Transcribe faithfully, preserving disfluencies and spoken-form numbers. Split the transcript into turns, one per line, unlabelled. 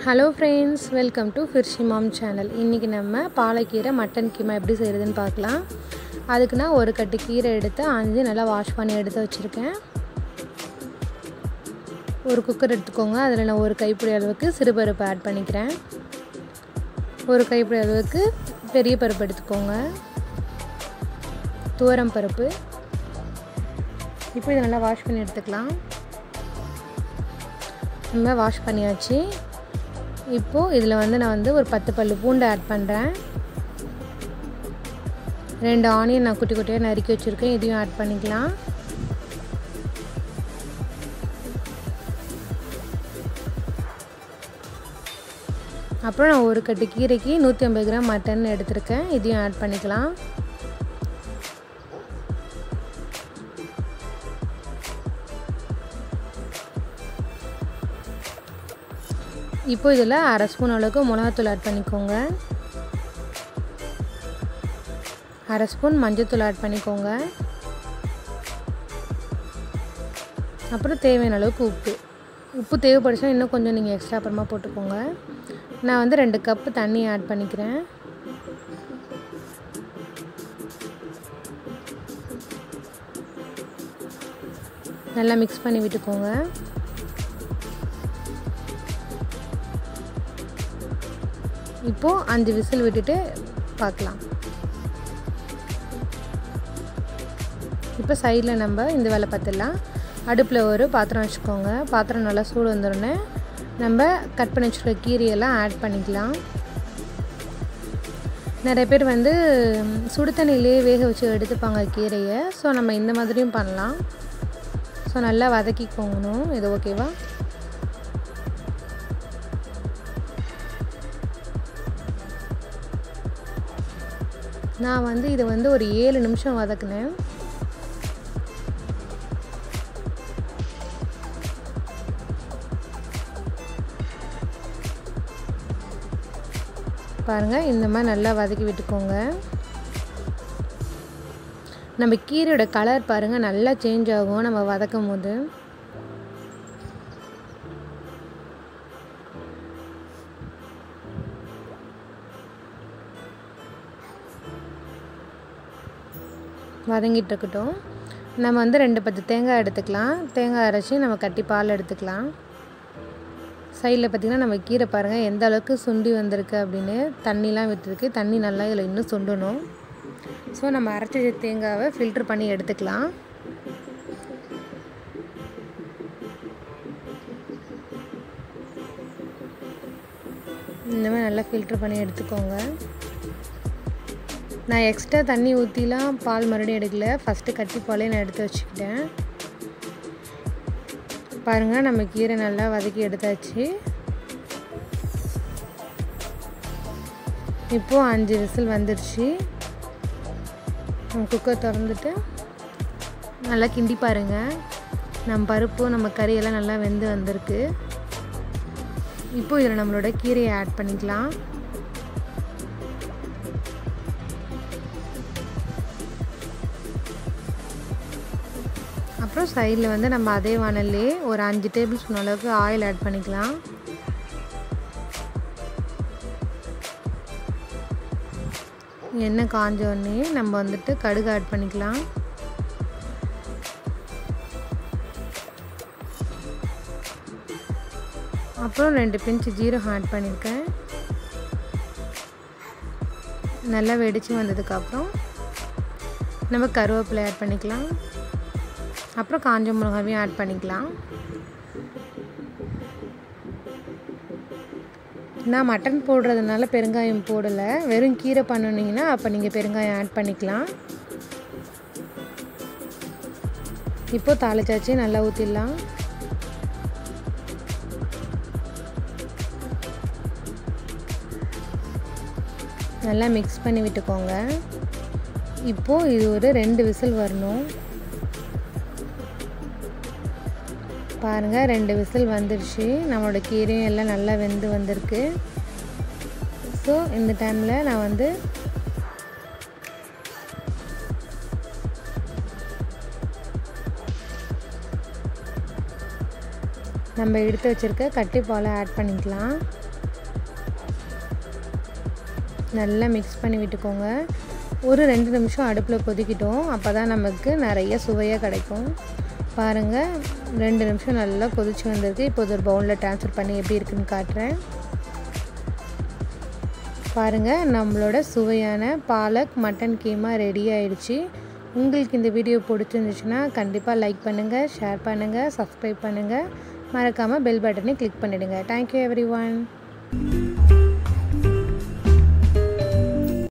Hello friends, welcome to Firshi Mom channel. இன்னைக்கு நம்ம பாலக்கீரை mutton keema எப்படி செய்யறதுன்னு பார்க்கலாம். அதுக்கு நான் ஒரு கட்டு கீரை எடுத்து ஆஞ்சி நல்லா வாஷ் பண்ணி எடுத்து வச்சிருக்கேன். ஒரு குக்கர் எடுத்துக்கோங்க. அதில் நான் ஒரு கைப்பிடி அளவுக்கு சிறுபருப்பு ஆட் பண்ணிக்கிறேன். ஒரு கைப்பிடி அளவுக்கு பெரிய பருப்பு எடுத்துக்கோங்க. துவரம் பருப்பு. இப்போ இதை நல்லா வாஷ் பண்ணி எடுத்துக்கலாம். நம்ம வாஷ் பண்ணியாச்சு. இப்போ இதில் வந்து நான் வந்து ஒரு பத்து பல்லு பூண்டு ஆட் பண்ணுறேன். ரெண்டு ஆனியன் நான் குட்டி குட்டியாக நறுக்கி வச்சுருக்கேன். இதையும் ஆட் பண்ணிக்கலாம். அப்புறம் நான் ஒரு கட்டு கீரைக்கு நூற்றி ஐம்பது கிராம் மட்டன் எடுத்திருக்கேன். இதையும் ஆட் பண்ணிக்கலாம். இப்போ இதில் அரை ஸ்பூன் அளவுக்கு மிளகாத்தூள் ஆட் பண்ணிக்கோங்க. அரை ஸ்பூன் மஞ்சள்தூள் ஆட் பண்ணிக்கோங்க. அப்புறம் தேவையான அளவுக்கு உப்பு. உப்பு தேவைப்படுச்சுன்னா இன்னும் கொஞ்சம் நீங்கள் எக்ஸ்ட்ரா அப்புறமா போட்டுக்கோங்க. நான் வந்து ரெண்டு கப்பு தண்ணி ஆட் பண்ணிக்கிறேன். நல்லா மிக்ஸ் பண்ணி விட்டுக்கோங்க. இப்போது அஞ்சு விசில் விட்டுட்டு பார்க்கலாம். இப்போ சைடில் நம்ம இந்த வேலை பார்த்துடலாம். அடுப்பில் ஒரு பாத்திரம் வச்சுக்கோங்க. பாத்திரம் நல்லா சூடு வந்துடனே நம்ம கட் பண்ணி வச்சுருக்க கீரையெல்லாம் ஆட் பண்ணிக்கலாம். நிறைய பேர் வந்து சுடு தண்ணியிலே வேக வச்சு எடுத்துப்பாங்க கீரையை. ஸோ நம்ம இந்த மாதிரியும் பண்ணலாம். ஸோ நல்லா வதக்கிக்கோங்கணும். இது ஓகேவா? நான் வந்து இதை வந்து ஒரு ஏழு நிமிஷம் வதக்குனேன். பாருங்கள், இந்த மாதிரி நல்லா வதக்கி விட்டுக்கோங்க. நம்ம கீரையோட கலர் பாருங்கள் நல்லா சேஞ்ச் ஆகும் நம்ம வதக்கும் போது. வதங்கிட்டு இருக்கட்டும். நம்ம வந்து ரெண்டு பத்து தேங்காய் எடுத்துக்கலாம். தேங்காய் அரைச்சி நம்ம கட்டி பால் எடுத்துக்கலாம். சைடில் பார்த்திங்கன்னா நம்ம கீரை பாருங்கள் எந்த அளவுக்கு சுண்டி வந்திருக்கு அப்படின்னு. தண்ணிலாம் விட்டுருக்கு. தண்ணி நல்லா இதில் இன்னும் சுண்டணும். ஸோ நம்ம அரைச்சி தேங்காவை ஃபில்ட்ரு பண்ணி எடுத்துக்கலாம். இந்த மாதிரி நல்லா ஃபில்ட்ரு பண்ணி எடுத்துக்கோங்க. நான் எக்ஸ்ட்ரா தண்ணி ஊற்றிலாம் பால் மறுபடியும் எடுக்கல. ஃபஸ்ட்டு கட்டி பாலே நான் எடுத்து வச்சுக்கிட்டேன். பாருங்கள், நம்ம கீரை நல்லா வதக்கி எடுத்தாச்சு. இப்போது அஞ்சு விசில் வந்துடுச்சு. குக்கர் திறந்துட்டு நல்லா கிண்டி பாருங்கள். நம்ம பருப்பு நம்ம கறியெல்லாம் நல்லா வெந்து வந்திருக்கு. இப்போது இதில் நம்மளோட கீரையை ஆட் பண்ணிக்கலாம். அப்புறம் சைடில் வந்து நம்ம அதே வானல்லே ஒரு அஞ்சு டேபிள் ஸ்பூன் அளவுக்கு ஆயில் ஆட் பண்ணிக்கலாம். எண்ணெய் காஞ்ச உடனே நம்ம வந்துட்டு கடுகு ஆட் பண்ணிக்கலாம். அப்புறம் ரெண்டு பிஞ்சு ஜீரகம் ஆட் பண்ணியிருக்கேன். நல்லா வெடித்து வந்ததுக்கப்புறம் நம்ம கருவேப்பிலை ஆட் பண்ணிக்கலாம். அப்புறம் காஞ்ச மிளகாவையும் ஆட் பண்ணிக்கலாம். நான் மட்டன் போடுறதுனால பெருங்காயம் போடலை. வெறும் கீரை பண்ணினீங்கன்னா அப்போ நீங்கள் பெருங்காயம் ஆட் பண்ணிக்கலாம். இப்போது தாளிச்சாச்சு. நல்லா ஊற்றிடலாம். நல்லா மிக்ஸ் பண்ணி விட்டுக்கோங்க. இப்போது இது ஒரு ரெண்டு விசில் வரணும். பாருங்கள், ரெண்டு விசில் வந்துடுச்சு. நம்மளோட கீரையும் எல்லாம் நல்லா வெந்து வந்திருக்கு. ஸோ இந்த டைமில் நான் வந்து நம்ம எடுத்து வச்சுருக்க கட்டி பாலை ஆட் பண்ணிக்கலாம். நல்லா மிக்ஸ் பண்ணி விட்டுக்கோங்க. ஒரு ரெண்டு நிமிஷம் அடுப்பில் கொதிக்கிட்டோம். அப்போ தான் நமக்கு நிறைய சுவையாக கிடைக்கும். பாருங்கள், ரெண்டு நிமிஷம் நல்லா கொதிச்சு வந்திருக்கு. இப்போ ஒரு பவுலில் ட்ரான்ஸ்ஃபர் பண்ணி எப்படி இருக்குன்னு காட்டுறேன். பாருங்கள், நம்மளோட சுவையான பாலக் மட்டன் கீமா ரெடி ஆயிடுச்சு. உங்களுக்கு இந்த வீடியோ பிடிச்சிருந்துச்சுன்னா கண்டிப்பாக லைக் பண்ணுங்கள், ஷேர் பண்ணுங்கள், சப்ஸ்கிரைப் பண்ணுங்கள். மறக்காமல் பெல் பட்டனை கிளிக் பண்ணிவிடுங்க. Thank you every one.